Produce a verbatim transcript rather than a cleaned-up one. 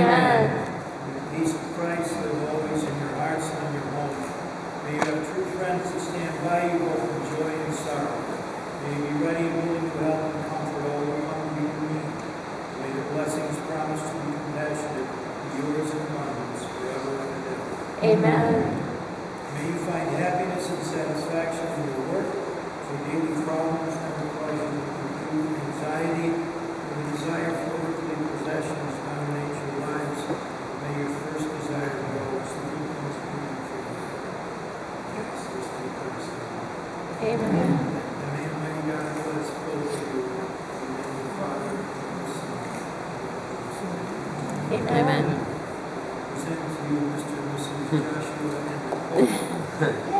Amen. May the peace of Christ live always in your hearts and in your homes. May you have true friends to stand by you both in joy and sorrow. May you be ready and willing to help and comfort all who come to you in need. May the blessings promised to be compassionate be yours in abundance forever and ever. Amen. May you find happiness and satisfaction in your work, so daily problems never cause you to include anxiety and the desire for earthly possessions dominate your lives. May your first desire go is to do things pleasing for you. Yes, this to Christ. Amen. And may Almighty God bless both of you, in the name of the Father, and of the Son, and of the Holy Spirit. Amen. Present to you Mister and Missus Joshua and Nicole.